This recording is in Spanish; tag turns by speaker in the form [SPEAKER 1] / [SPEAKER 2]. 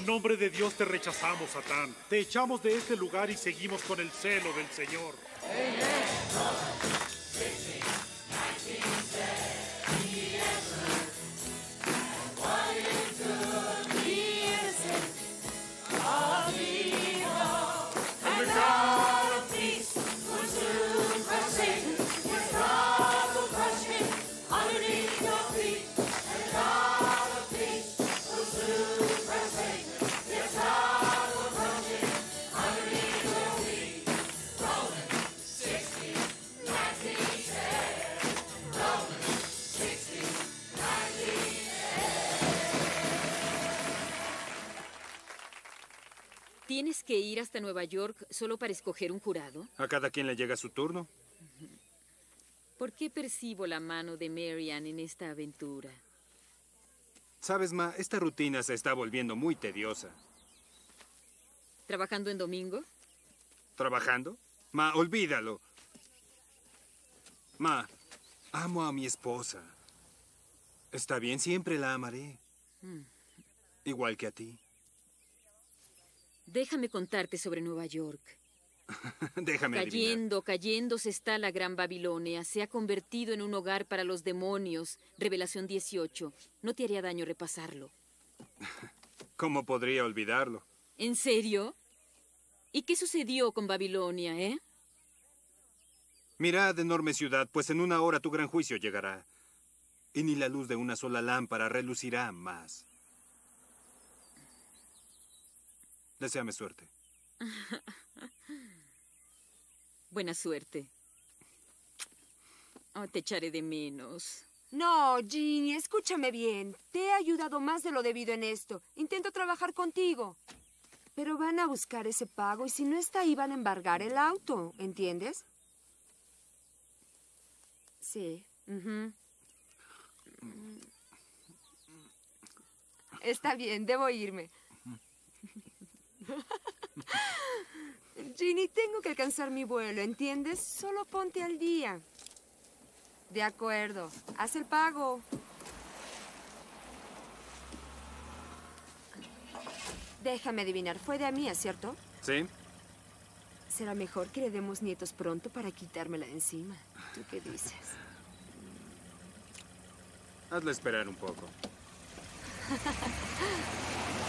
[SPEAKER 1] nombre de Dios te rechazamos, Satán. Te echamos de este lugar y seguimos con el celo del Señor.
[SPEAKER 2] ¿Tienes que ir hasta Nueva York solo para escoger un jurado?
[SPEAKER 3] A cada quien le llega su turno.
[SPEAKER 2] ¿Por qué percibo la mano de Marian en esta aventura?
[SPEAKER 3] Sabes, Ma, esta rutina se está volviendo muy tediosa.
[SPEAKER 2] ¿Trabajando en domingo?
[SPEAKER 3] ¿Trabajando? Ma, olvídalo. Ma, amo a mi esposa. Está bien, siempre la amaré. Igual que a ti.
[SPEAKER 2] Déjame contarte sobre Nueva York.
[SPEAKER 3] Déjame adivinar.
[SPEAKER 2] Cayéndose está la Gran Babilonia. Se ha convertido en un hogar para los demonios. Revelación 18. No te haría daño repasarlo.
[SPEAKER 3] ¿Cómo podría olvidarlo?
[SPEAKER 2] ¿En serio? ¿Y qué sucedió con Babilonia,
[SPEAKER 3] Mirad, enorme ciudad, pues en 1 hora tu gran juicio llegará. Y ni la luz de una sola lámpara relucirá más. Deséame suerte.
[SPEAKER 2] Buena suerte. Oh, te echaré de menos.
[SPEAKER 4] No, Ginny, escúchame bien. Te he ayudado más de lo debido en esto. Intento trabajar contigo. Pero van a buscar ese pago y si no está ahí van a embargar el auto, ¿entiendes? Sí. Está bien, debo irme. Ginny, tengo que alcanzar mi vuelo, ¿entiendes? Solo ponte al día. De acuerdo. Haz el pago. Déjame adivinar. Fue de Amía, ¿cierto?
[SPEAKER 3] ¿Sí?
[SPEAKER 4] Será mejor que le demos nietos pronto para quitármela de encima. ¿Tú qué dices?
[SPEAKER 3] Hazla esperar un poco.